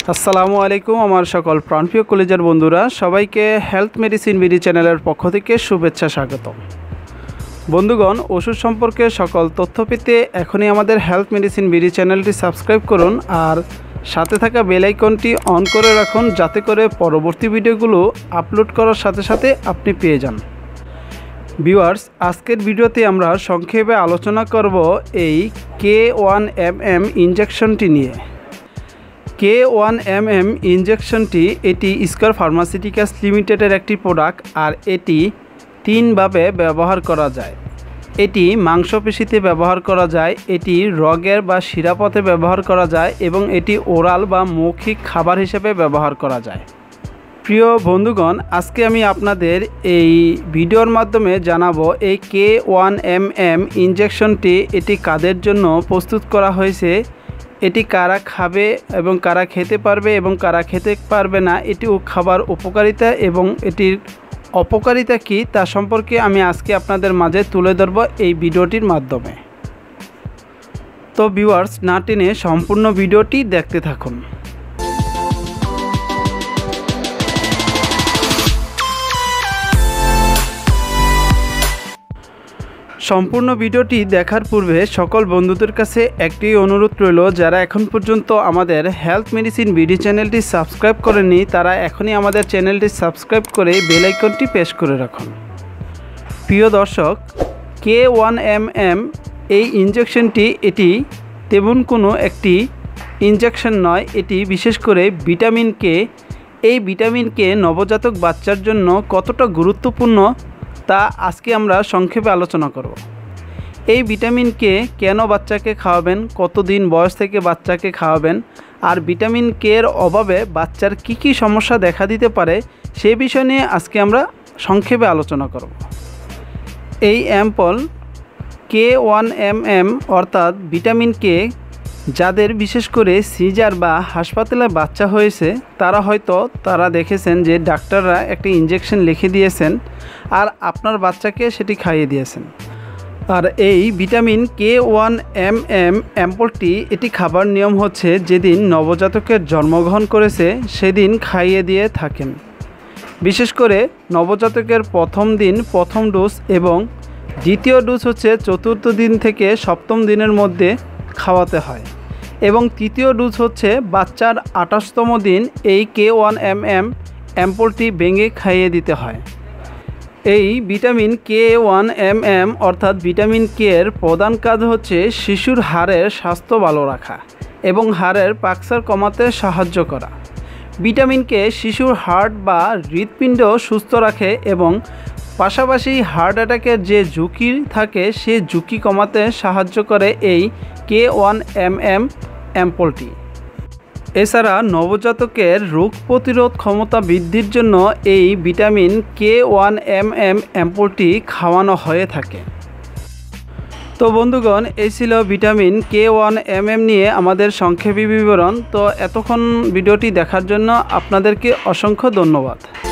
আসসালামু আলাইকুম আমার সকল প্রাণপ্রিয় কলেজের বন্ধুরা সবাইকে হেলথ মেডিসিন বিডি চ্যানেলের পক্ষ থেকে শুভেচ্ছা স্বাগতম। বন্ধুগণ, ওষুধ সম্পর্কে সকল তথ্য পেতে এখনই আমাদের হেলথ মেডিসিন বিডি চ্যানেলটি সাবস্ক্রাইব করুন আর সাথে থাকা বেল আইকনটি অন করে রাখুন যাতে করে পরবর্তী ভিডিওগুলো আপলোড করার সাথে সাথে আপনি পেয়ে যান। ভিউয়ার্স, আজকের ভিডিওতে আমরা সংক্ষেপে আলোচনা করব এই K1MM ইনজেকশনটি নিয়ে। K1MM ইনজেকশনটি এটি স্কয়ার ফার্মাসিউটিক্যালস লিমিটেডের একটি প্রোডাক্ট আর এটি তিনভাবে ব্যবহার করা যায়। এটি মাংসপেশিতে ব্যবহার করা যায়, এটি রগের বা শিরাপথে ব্যবহার করা যায় এবং এটি ওরাল বা মৌখিক খাবার হিসেবে ব্যবহার করা যায়। প্রিয় বন্ধুগণ, আজকে আমি আপনাদের এই ভিডিওর মাধ্যমে জানাবো এই K1MM ইনজেকশনটি এটি কাদের জন্য প্রস্তুত করা হয়েছে, এটি কারা খাবে এবং কারা খেতে পারবে এবং কারা খেতে পারবে না, এটি খাবার উপকারিতা এবং এটির অপকারিতা কী তা সম্পর্কে আমি আজকে আপনাদের মাঝে তুলে ধরব এই ভিডিওটির মাধ্যমে। তো ভিউয়ার্স, না টেনে সম্পূর্ণ ভিডিওটি দেখতে থাকুন। সম্পূর্ণ ভিডিওটি দেখার পূর্বে সকল বন্ধুদের কাছে একটি অনুরোধ রইল, যারা এখন পর্যন্ত আমাদের হেলথ মেডিসিন বিডি চ্যানেলটি সাবস্ক্রাইব করেননি তারা এখনই আমাদের চ্যানেলটি সাবস্ক্রাইব করে বেল আইকনটি প্রেস করে রাখুন। প্রিয় দর্শক, K1MM এই ইনজেকশনটি এটি তেমন কোনো একটি ইনজেকশন নয়, এটি বিশেষ করে ভিটামিন কে। এই ভিটামিন কে নবজাতক বাচ্চার জন্য কতটা গুরুত্বপূর্ণ তা আজকে আমরা সংক্ষেপে আলোচনা করব। এই ভিটামিন কে কেন বাচ্চাকে খাওয়াবেন, কতদিন বয়স থেকে বাচ্চাকে খাওয়াবেন, আর ভিটামিন কে এর অভাবে বাচ্চার কি কি সমস্যা দেখা দিতে পারে সেই বিষয় নিয়ে আজকে আমরা সংক্ষেপে আলোচনা করব। এই অ্যাম্পল K1MM অর্থাৎ ভিটামিন কে যাদের বিশেষ করে সিজার বা হাসপাতালে বাচ্চা হয়েছে তারা দেখেছেন যে ডাক্তাররা একটা ইনজেকশন লিখে দিয়েছেন আর আপনার বাচ্চাকে সেটি খাইয়ে দিয়েছেন। আর এই ভিটামিন K1MM অ্যাম্পলটি এটি খাবার নিয়ম হচ্ছে যেদিন নবজাতকের জন্মগ্রহণ করেছে সেদিন খাইয়ে দিয়ে থাকেন। বিশেষ করে নবজাতকের প্রথম দিন প্রথম ডোজ এবং দ্বিতীয় ডোজ হচ্ছে চতুর্থ দিন থেকে সপ্তম দিনের মধ্যে খাওয়াতে হয় এবং তৃতীয় ডোজ হচ্ছে বাচ্চার 28তম দিন এই K1MM অ্যাম্পলটি ভেঙে খাইয়ে দিতে হয়। এই ভিটামিন K1MM অর্থাৎ ভিটামিন কে এর প্রধান কাজ হচ্ছে শিশুর হাড়ের স্বাস্থ্য ভালো রাখা এবং হাড়ের পাকসার কমাতে সাহায্য করা। ভিটামিন কে শিশুর হার্ট বা হৃৎপিণ্ড সুস্থ রাখে এবং পাশাপাশি হার্ট অ্যাটাকের যে ঝুঁকি থাকে সে ঝুঁকি কমাতে সাহায্য করে এই K1MM অ্যাম্পলটি। এছাড়া নবজাতকের রোগ প্রতিরোধ ক্ষমতা বৃদ্ধির জন্য এই ভিটামিন K1MM অ্যাম্পলটি খাওয়ানো হয়ে থাকে। তো বন্ধুগণ, এই ছিল ভিটামিন K1MM নিয়ে আমাদের সংক্ষেপী বিবরণ। তো এতক্ষণ ভিডিওটি দেখার জন্য আপনাদেরকে অসংখ্য ধন্যবাদ।